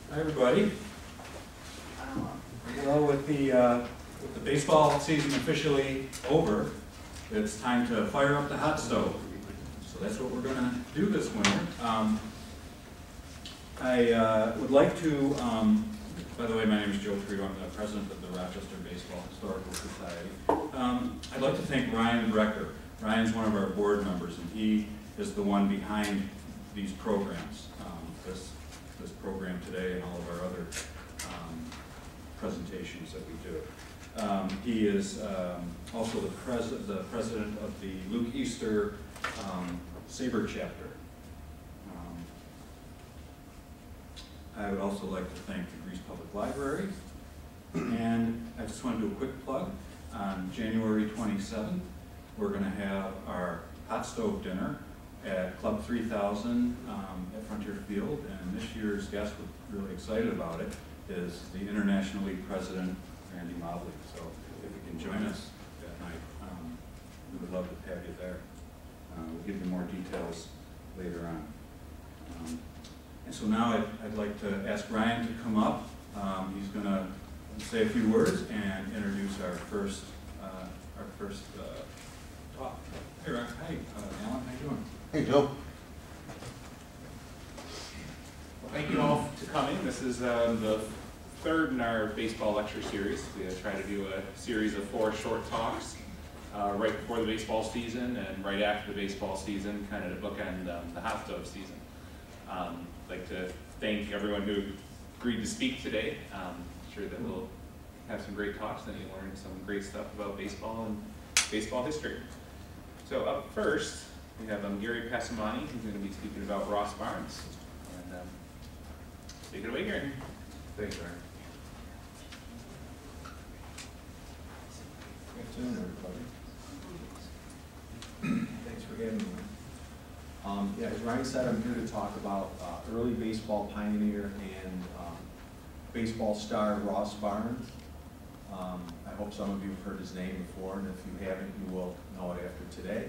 Hi, everybody. Well, with the baseball season officially over, it's time to fire up the hot stove. So that's what we're going to do this winter. I would like to, by the way, my name is Joe Trio. I'm the president of the Rochester Baseball Historical Society. I'd like to thank Ryan Brecker. Ryan's one of our board members, and he is the one behind these programs. This program today and all of our other presentations that we do. He is also the president of the Luke Easter Sabre chapter. I would also like to thank the Greece Public Library. And I just want to do a quick plug. On January 27th, we're going to have our hot stove dinner at Club 3000 at Frontier Field, and this year's guest, we're really excited about it, is the International League President, Randy Mobley. So if you can join us that night, we would love to have you there. We'll give you more details later on. And so now I'd like to ask Ryan to come up. He's going to say a few words and introduce our first talk. Hey, Ryan. Hey, Alan, how you doing? Hey, Joe. Well, thank you all for coming. This is the third in our baseball lecture series. We try to do a series of 4 short talks right before the baseball season and right after the baseball season, kind of to bookend the hot stove season. I'd like to thank everyone who agreed to speak today. I'm sure that we'll have some great talks and you'll learn some great stuff about baseball and baseball history. So up first, we have Gary Passamani, who's going to be speaking about Ross Barnes. And take it away, Gary. Thanks, Aaron. Good afternoon, everybody. Thanks for having me. Yeah, as Ryan said, I'm here to talk about early baseball pioneer and baseball star Ross Barnes. I hope some of you have heard his name before, and if you haven't, you will know it after today.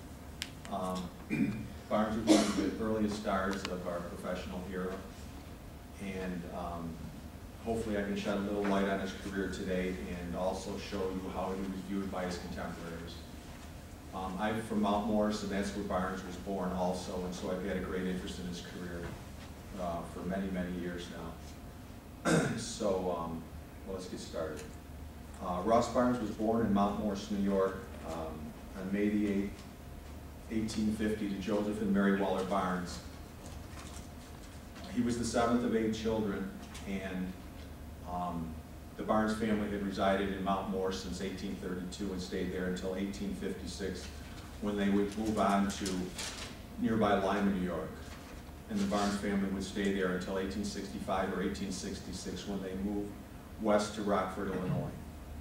Barnes was one of the earliest stars of our professional era, and hopefully I can shed a little light on his career today and also show you how he was viewed by his contemporaries. I'm from Mount Morris, and that's where Barnes was born also, and so I've had a great interest in his career for many, many years now. So, well, let's get started. Ross Barnes was born in Mount Morris, New York on May the 8th, 1850 to Joseph and Mary Weller Barnes. He was the 7th of 8 children, and the Barnes family had resided in Mount Morris since 1832 and stayed there until 1856, when they would move on to nearby Lima, New York. And the Barnes family would stay there until 1865 or 1866, when they moved west to Rockford, Illinois.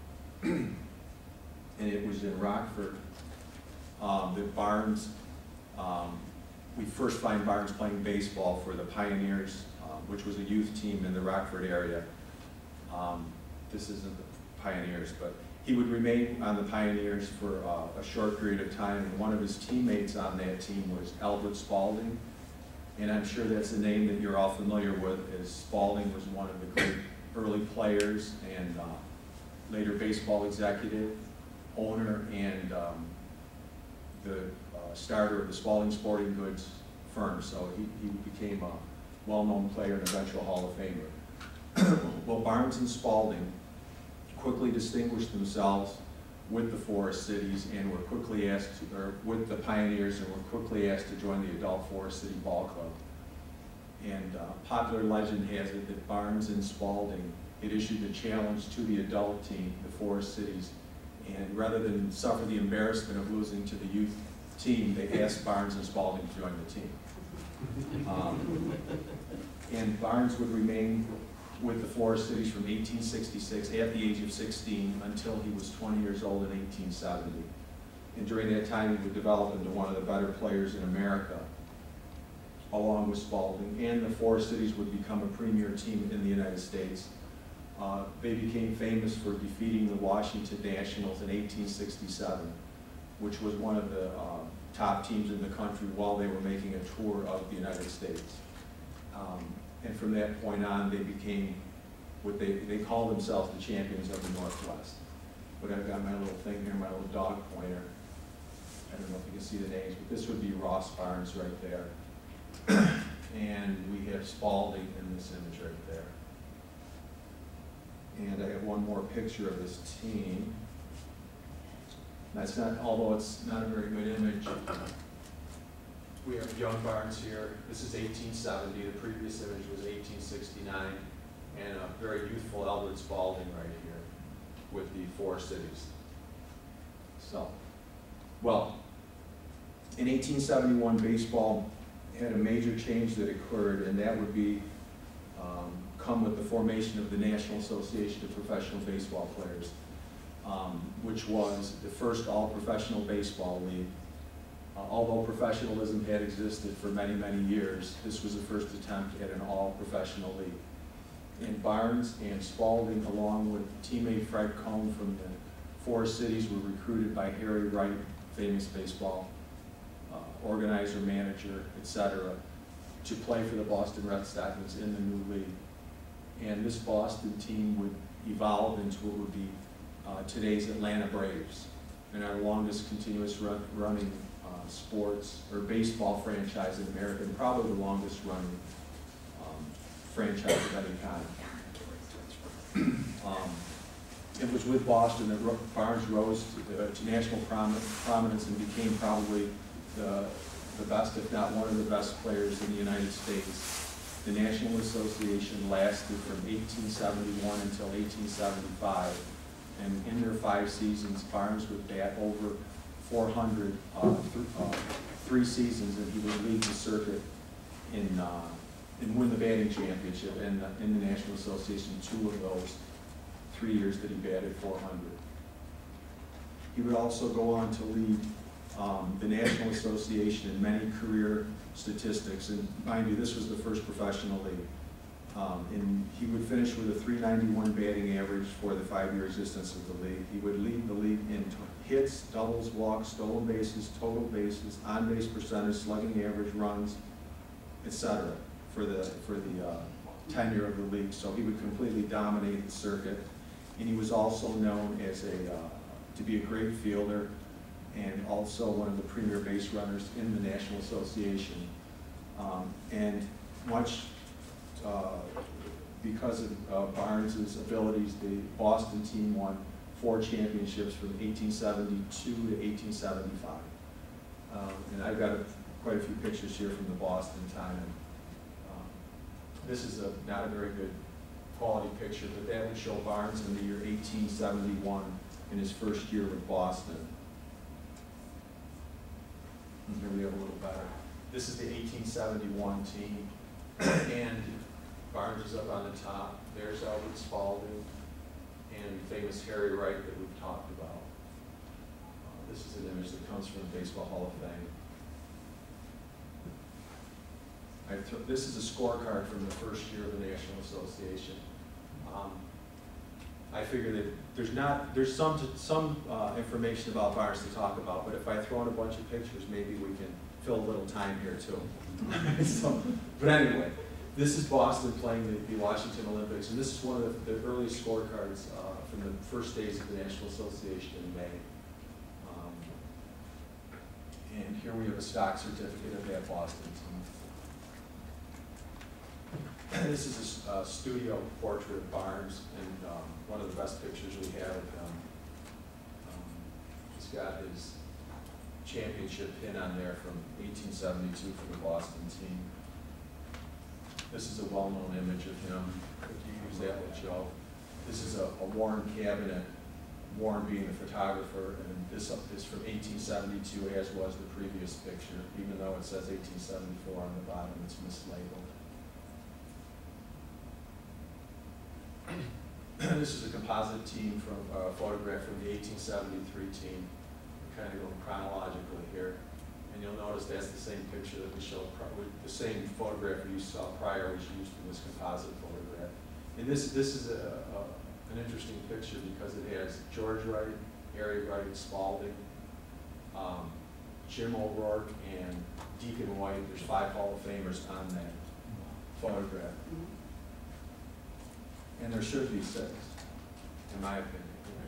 And it was in Rockford that Barnes, we first find Barnes playing baseball for the Pioneers, which was a youth team in the Rockford area. This isn't the Pioneers, but he would remain on the Pioneers for a short period of time, and one of his teammates on that team was Albert Spalding, and I'm sure that's a name that you're all familiar with, as Spalding was one of the great early players and later baseball executive, owner, and the starter of the Spalding Sporting Goods firm, so he became a well-known player and eventual Hall of Famer. Well, Barnes and Spalding quickly distinguished themselves with the Forest Cities and were quickly asked to, or with the Pioneers, and were quickly asked to join the adult Forest City Ball Club. And popular legend has it that Barnes and Spalding had issued a challenge to the adult team, the Forest Cities, and rather than suffer the embarrassment of losing to the youth team, they asked Barnes and Spalding to join the team. And Barnes would remain with the Forest Cities from 1866 at the age of 16 until he was 20 years old in 1870. And during that time, he would develop into one of the better players in America, along with Spalding, and the Forest Cities would become a premier team in the United States. They became famous for defeating the Washington Nationals in 1867, which was one of the top teams in the country while they were making a tour of the United States. And from that point on, they became what they call themselves the champions of the Northwest. But I've got my little thing here, my little dog pointer. I don't know if you can see the names, but this would be Ross Barnes right there. And we have Spalding in this image right there. And I have one more picture of this team. That's not, although it's not a very good image. We have young Barnes here. This is 1870. The previous image was 1869. And a very youthful Albert Spalding right here with the four cities. So, well, in 1871, baseball had a major change that occurred, and that would be come with the formation of the National Association of Professional Baseball Players, which was the first all-professional baseball league. Although professionalism had existed for many, many years, this was the first attempt at an all-professional league. And Barnes and Spalding, along with teammate Fred Cohn from the four cities, were recruited by Harry Wright, famous baseball organizer, manager, etc., to play for the Boston Red Stockings in the new league. And this Boston team would evolve into what would be today's Atlanta Braves, and our longest continuous running sports or baseball franchise in America, and probably the longest running franchise of any kind. It was with Boston that Barnes rose to national prominence and became probably the best, if not one of the best players in the United States. The National Association lasted from 1871 until 1875, and in their 5 seasons, Barnes would bat over 400 3 seasons, and he would lead the circuit and win the batting championship in the National Association 2 of those 3 years that he batted 400. He would also go on to lead the National Association in many career statistics, and mind you, this was the first professional league. And he would finish with a .391 batting average for the 5-year existence of the league. He would lead the league in hits, doubles, walks, stolen bases, total bases, on-base percentage, slugging average, runs, etc. for the tenure of the league. So he would completely dominate the circuit, and he was also known as to be a great fielder, and also one of the premier base runners in the National Association. And much because of Barnes's abilities, the Boston team won 4 championships from 1872 to 1875. And I've got quite a few pictures here from the Boston time. And, this is not a very good quality picture, but that would show Barnes in the year 1871 in his first year with Boston. Here we have a little better. This is the 1871 team, and Barnes is up on the top. There's Albert Spalding and famous Harry Wright that we've talked about. This is an image that comes from the Baseball Hall of Fame. This is a scorecard from the first year of the National Association. I figure that there's some information about Barnes to talk about, but if I throw in a bunch of pictures, maybe we can fill a little time here too. But anyway, this is Boston playing the Washington Olympics, and this is one of the earliest scorecards from the first days of the National Association in May. And here we have a stock certificate of that Boston team. This is a studio portrait of Barnes, and one of the best pictures we have of him. He's got his championship pin on there from 1872 for the Boston team. This is a well-known image of him. If you use that with Joe. This is a Warren cabinet, Warren being the photographer, and this is from 1872, as was the previous picture, even though it says 1874 on the bottom, it's mislabeled. This is a composite team from a photograph from the 1873 team. We're kind of going chronologically here. And you'll notice that's the same picture that we showed, the same photograph you saw prior was used in this composite photograph. And this is an interesting picture because it has George Wright, Harry Wright, Spalding, Jim O'Rourke, and Deacon White. There's 5 Hall of Famers on that photograph. And there should be 6, in my opinion.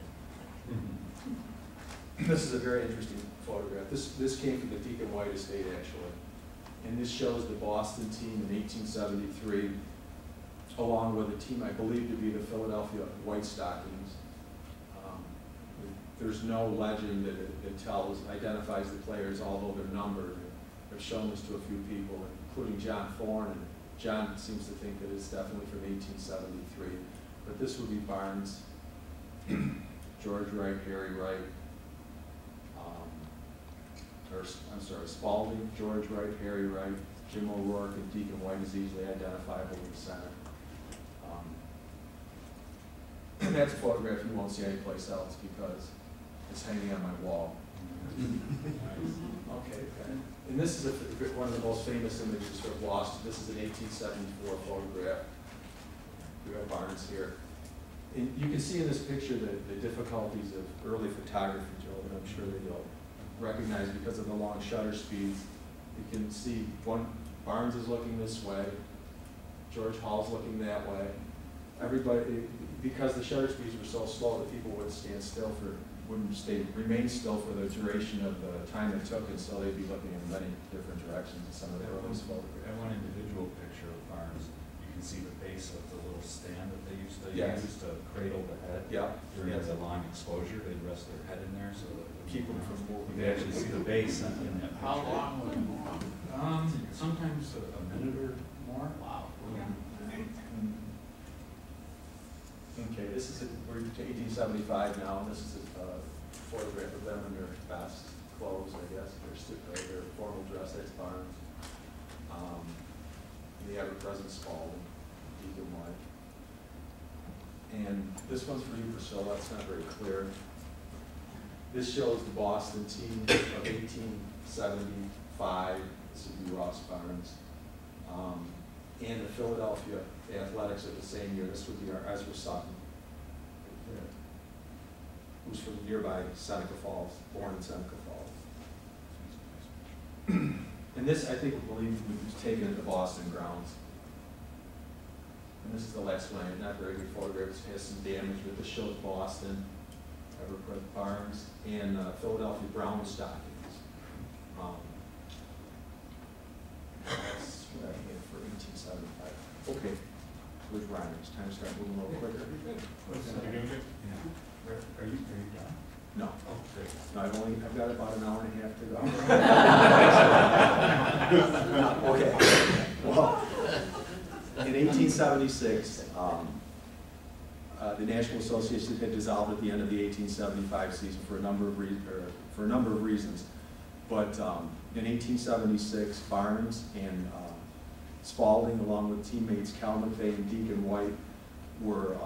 This is a very interesting photograph. This came from the Deacon White estate, actually. And this shows the Boston team in 1873, along with a team I believe to be the Philadelphia White Stockings. There's no legend that identifies the players, although they're numbered. I've shown this to a few people, including John Thorne, and John seems to think that it's definitely from 1873. But this would be Barnes, George Wright, Harry Wright, Spalding, George Wright, Harry Wright, Jim O'Rourke, and Deacon White is easily identifiable in the center. And that's a photograph you won't see anyplace else because it's hanging on my wall. Okay. And this is one of the most famous images sort of lost. This is an 1874 photograph. We have Barnes here. And you can see in this picture the difficulties of early photography, Joe, and I'm sure that you'll recognize because of the long shutter speeds. You can see Barnes is looking this way, George Hall's looking that way. Everybody, because the shutter speeds were so slow that people wouldn't remain still for the duration of the time it took, and so they'd be looking in many different directions in some of the earliest photographs. That one individual picture of Barnes, you can see the base of the little stand that they used to use to cradle the head. Yeah. During the long exposure, they'd rest their head in there so that Keep them from moving. you could actually see the base in that picture. How long would it move? Sometimes a minute or more. Wow. Okay, we're to 1875 now, and this is a photograph of them in their best clothes, I guess, their formal dress. That's Barnes. The ever-present Spalding, Deacon White. And this one's for you, Priscilla. It's not very clear. This shows the Boston team of 1875. This would be Ross Barnes. And the Philadelphia Athletics of the same year. This would be our Ezra Sutton, who's from nearby Seneca Falls, born in Seneca Falls. And this, I think, we believe was taken at the Boston grounds. And this is the last one. Not very good photograph. It has some damage, but this shows Boston, Everett Barnes, and Philadelphia Brown Stockings. That's what I had for 1875. Okay, where's Ryan? It's time to start moving a little quicker. Are you done? No. Oh, great. No, I've got about an hour and a half to go. Okay. Well, in 1876, the National Association had dissolved at the end of the 1875 season for a number of reasons. But in 1876, Barnes and Spalding, along with teammates Cal McVeigh and Deacon White, were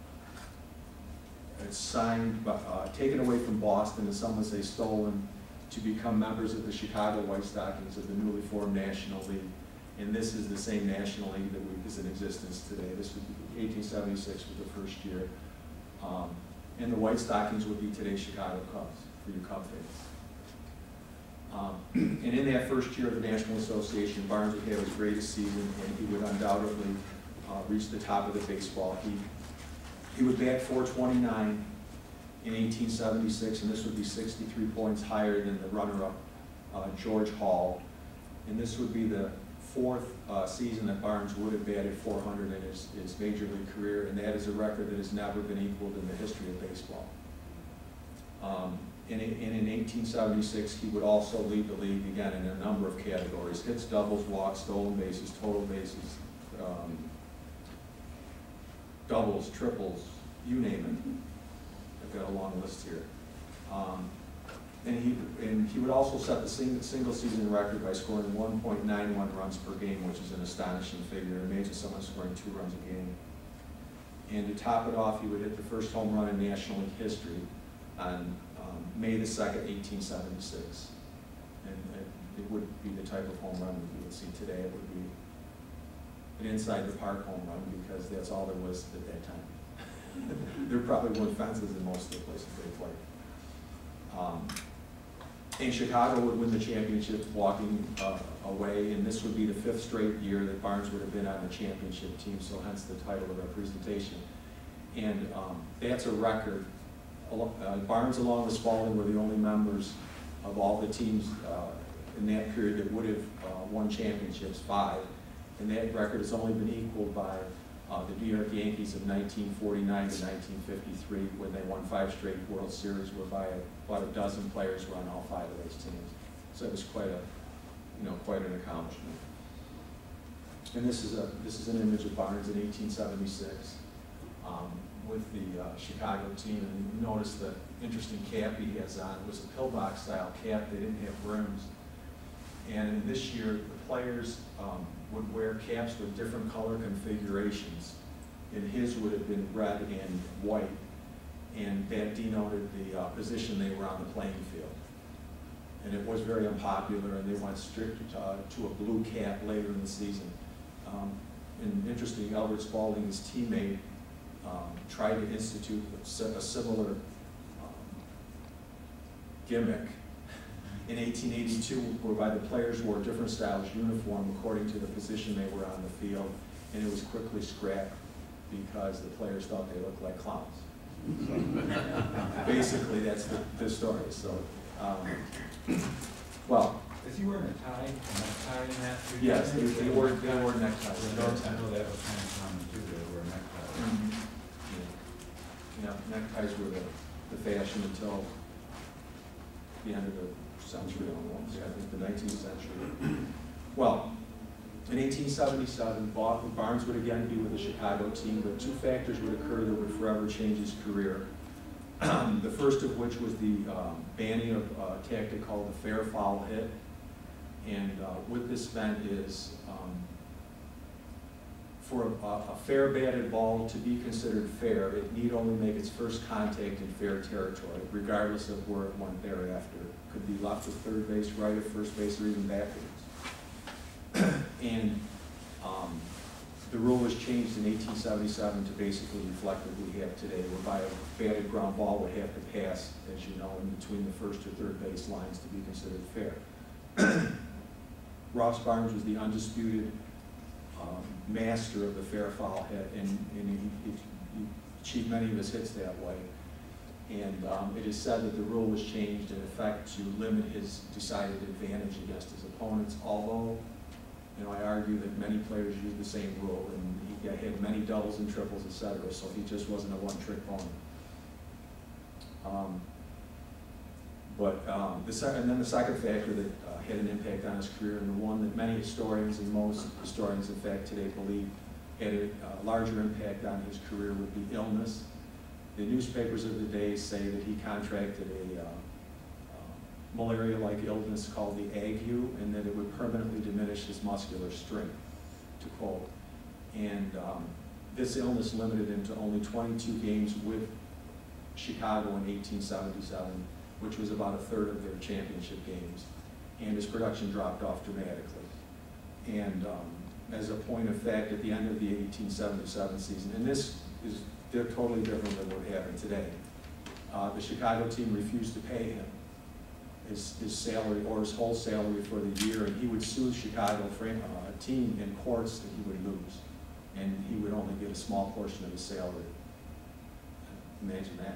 taken away from Boston, and some would say stolen, to become members of the Chicago White Stockings of the newly formed National League. And this is the same National League that is in existence today. This would be 1876 was the first year. And the White Stockings would be today's Chicago Cubs, for you Cub fans. And in that first year of the National Association, Barnes would have his greatest season, and he would undoubtedly reach the top of the baseball heap. He would bat .429 in 1876, and this would be 63 points higher than the runner-up, George Hall. And this would be the fourth season that Barnes would have batted .400 in his major league career, and that is a record that has never been equaled in the history of baseball. And in 1876, he would also lead the league again in a number of categories: hits, doubles, walks, stolen bases, total bases, doubles, triples, you name it. I've got a long list here. And he would also set the single season record by scoring 1.91 runs per game, which is an astonishing figure. Imagine someone scoring 2 runs a game. And to top it off, he would hit the first home run in National League history on May the 2nd, 1876. And it would be the type of home run that you would see today. It would be an inside the park home run, because that's all there was at that time. There probably weren't fences in most of the places they played. And Chicago would win the championship walking away, and this would be the 5th straight year that Barnes would have been on the championship team, so hence the title of our presentation. And that's a record. Barnes along with Spalding were the only members of all the teams in that period that would have won championships, 5. And that record has only been equaled by the New York Yankees of 1949 to 1953, when they won 5 straight World Series, whereby about a dozen players were on all 5 of those teams. So it was quite an accomplishment. And this is an image of Barnes in 1876 with the Chicago team. And you notice the interesting cap he has on. It was a pillbox style cap. They didn't have rims. And this year, the players would wear caps with different color configurations. And his would have been red and white. And that denoted the position they were on the playing field. And it was very unpopular, and they went strict to a blue cap later in the season. And interesting, Albert Spalding, his teammate, tried to institute a similar gimmick in 1882, whereby the players wore different styles uniform according to the position they were on the field, and it was quickly scrapped because the players thought they looked like clowns. So, basically, that's the story. So, well. Is he wearing a necktie in that? Yes, they wore neckties. I know that was kind of common too, they wore neckties. Mm-hmm. Yeah, neckties were the fashion until the end of the century almost, I think the 19th century. Well, in 1877, Barnes would again be with the Chicago team, but 2 factors would occur that would forever change his career. The first of which was the banning of a tactic called the fair foul hit. And what this meant is for a fair batted ball to be considered fair, it need only make its first contact in fair territory, regardless of where it went thereafter. It could be left of third base, right of first base, or even backwards. And the rule was changed in 1877 to basically reflect what we have today, whereby a batted ground ball would have to pass, as you know, in between the first or third base lines to be considered fair. Ross Barnes was the undisputed master of the fair foul hit, and he achieved many of his hits that way. And it is said that the rule was changed in effect to limit his decided advantage against his opponents, although I argue that many players used the same rule, and he had many doubles and triples, etc., so he just wasn't a one-trick pony. And then the second factor that had an impact on his career, and the one that many historians and most historians, in fact, today believe had a larger impact on his career, would be illness. The newspapers of the day say that he contracted a malaria-like illness called the ague, and that it would permanently diminish his muscular strength, to quote. And this illness limited him to only 22 games with Chicago in 1877, which was about a third of their championship games. And his production dropped off dramatically. And as a point of fact, at the end of the 1877 season, and they're totally different than what happened today, the Chicago team refused to pay him his salary or his whole salary for the year, and he would sue Chicago for a team in courts that he would lose, and he would only get a small portion of his salary. Imagine that.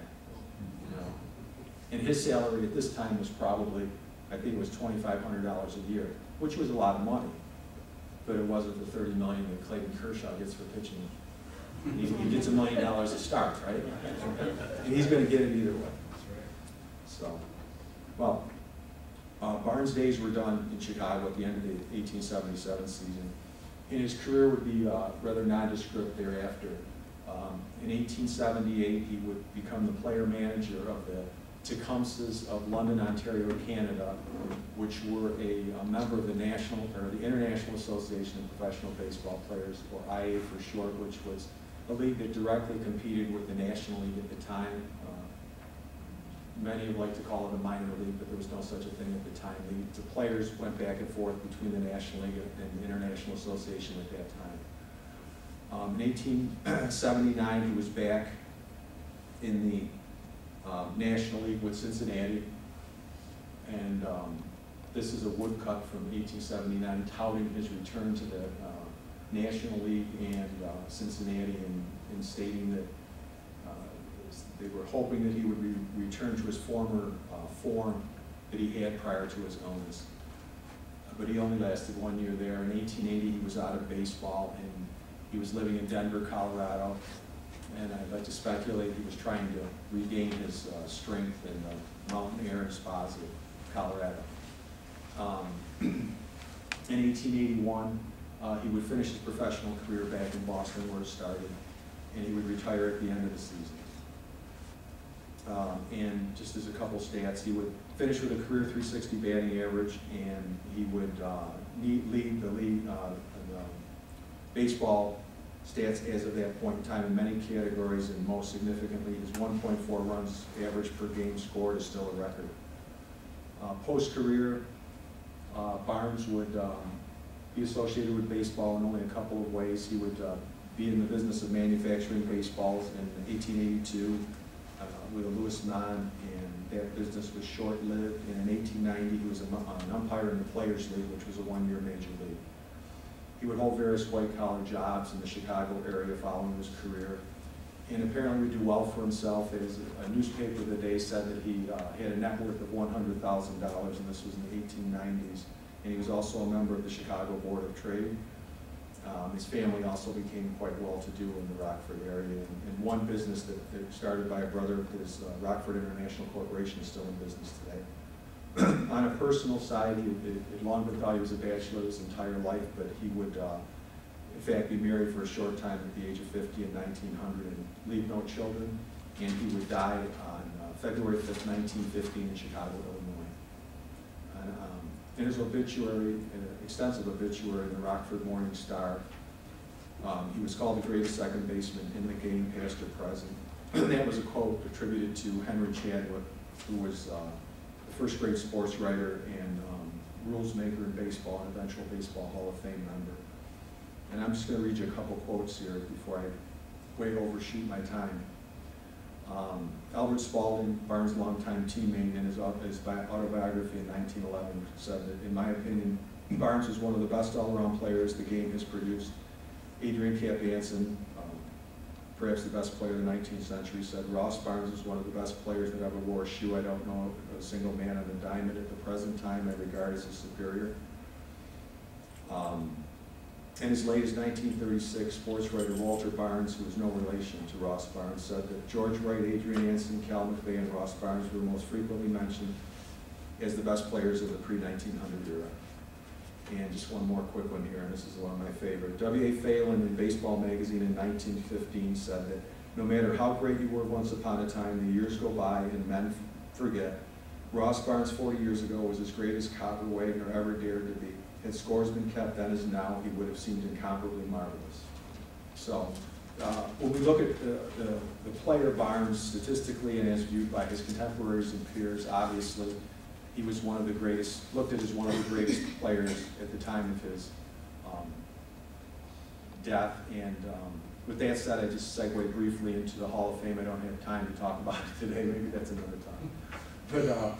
And his salary at this time was probably, I think it was $2,500 a year, which was a lot of money, but it wasn't the $30 million that Clayton Kershaw gets for pitching. He gets $1 million a start, right? And he's going to get it either way. So, well, Barnes' days were done in Chicago at the end of the 1877 season, and his career would be rather nondescript thereafter. In 1878, he would become the player manager of the Tecumsehs of London, Ontario, Canada, which were a member of the International Association of Professional Baseball Players, or IA for short, which was a league that directly competed with the National League at the time. Many would like to call it a minor league, but there was no such a thing at the time. The players went back and forth between the National League and the International Association at that time. In 1879, he was back in the National League with Cincinnati, And this is a woodcut from 1879 touting his return to the National League and Cincinnati, and stating that they were hoping that he would return to his former form that he had prior to his illness. But he only lasted 1 year there. In 1880, he was out of baseball, and he was living in Denver, Colorado. And I'd like to speculate he was trying to regain his strength in the mountain air and spas of Colorado. In 1881, he would finish his professional career back in Boston, where it started, and he would retire at the end of the season. And just as a couple stats, he would finish with a career .360 batting average, and he would lead the league, baseball stats as of that point in time in many categories, and most significantly, his 1.4 runs average per game scored is still a record. Post-career, Barnes would be associated with baseball in only a couple of ways. He would be in the business of manufacturing baseballs in 1882 with a Louis Mann, and that business was short-lived. And in 1890, he was an umpire in the Players League, which was a one-year major league. He would hold various white-collar jobs in the Chicago area following his career, and apparently would do well for himself. As a newspaper of the day said that he had a net worth of $100,000, and this was in the 1890s. And he was also a member of the Chicago Board of Trade. His family also became quite well-to-do in the Rockford area, and one business that started by a brother of his, Rockford International Corporation, is still in business today. On a personal side, he had long been thought he was a bachelor his entire life, but he would, in fact, be married for a short time at the age of 50 in 1900 and leave no children, and he would die on February 5th, 1915 in Chicago, Illinois. In his obituary, an extensive obituary in the Rockford Morning Star, he was called the greatest second baseman in the game, past or present. And that was a quote attributed to Henry Chadwick, who was the first grade sports writer and rules maker in baseball, and eventual Baseball Hall of Fame member. And I'm just going to read you a couple quotes here before I way overshoot my time. Albert Spalding, Barnes' longtime teammate, in his autobiography in 1911 said that, in my opinion, Barnes was one of the best all-around players the game has produced. Adrian Cap Anson, perhaps the best player of the 19th century, said Ross Barnes was one of the best players that ever wore a shoe. I don't know a single man on the diamond at the present time I regard as a superior. In his latest 1936, sports writer Walter Barnes, who was no relation to Ross Barnes, said that George Wright, Adrian Anson, Cal McVeigh, and Ross Barnes were most frequently mentioned as the best players of the pre-1900 era. And just one more quick one here, and this is one of my favorite. W.A. Phelan in Baseball Magazine in 1915 said that no matter how great you were once upon a time, the years go by and men forget. Ross Barnes 40 years ago was as great as Copper Wagner ever dared to be. Had scores been kept then as now, he would have seemed incomparably marvelous. So when we look at the player Barnes statistically and as viewed by his contemporaries and peers, obviously he was one of the greatest, looked at as one of the greatest players at the time of his death. And with that said, I just segue briefly into the Hall of Fame. I don't have time to talk about it today, maybe that's another time. But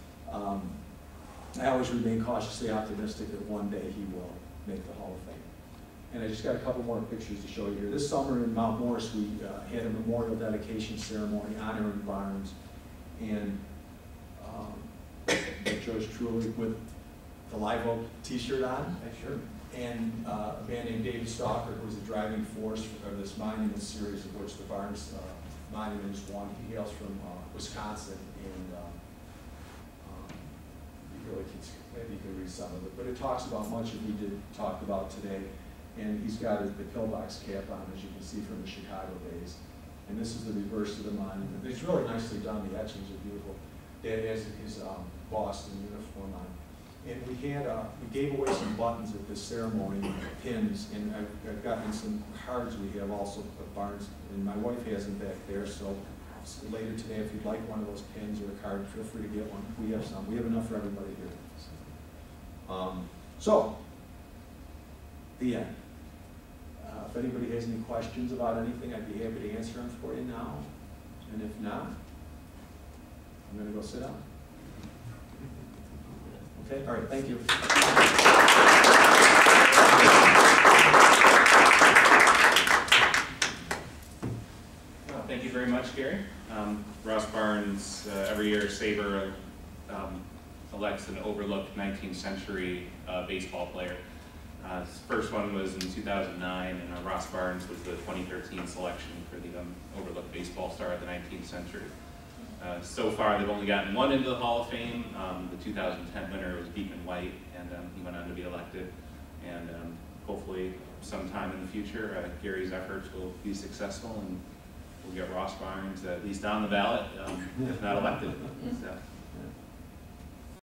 I always remain cautiously optimistic that one day he will make the Hall of Fame. And I just got a couple more pictures to show you here. This summer in Mount Morris, we had a memorial dedication ceremony honoring Barnes, and yours truly with the Live Oak t-shirt on. Sure. And a man named David Stalker, who was the driving force of this monument series, of which the Barnes monument is one. He hails from Wisconsin, and really, maybe you can read some of it, but it talks about much of what we talked about today. And he's got the pillbox cap on, as you can see from the Chicago days. And this is the reverse of the monument. It's really nicely done. The etchings are beautiful. Dad has his Boston uniform on. And we gave away some buttons at this ceremony, pins, and I've gotten some cards we have also of Barnes, and my wife has them back there. So later today, if you'd like one of those pins or a card, feel free to get one. We have some. We have enough for everybody here. So, the end. If anybody has any questions about anything, I'd be happy to answer them for you now. And if not, I'm going to go sit down. Okay, all right, thank you. Well, thank you very much, Gary. Ross Barnes, every year Sabre elects an overlooked 19th century baseball player. His first one was in 2009, and Ross Barnes was the 2013 selection for the overlooked baseball star of the 19th century. So far, they've only gotten one into the Hall of Fame. The 2010 winner was Beekman White, and he went on to be elected. And hopefully, sometime in the future, Gary's efforts will be successful, and we'll get Ross Barnes at least on the ballot, if not elected. So.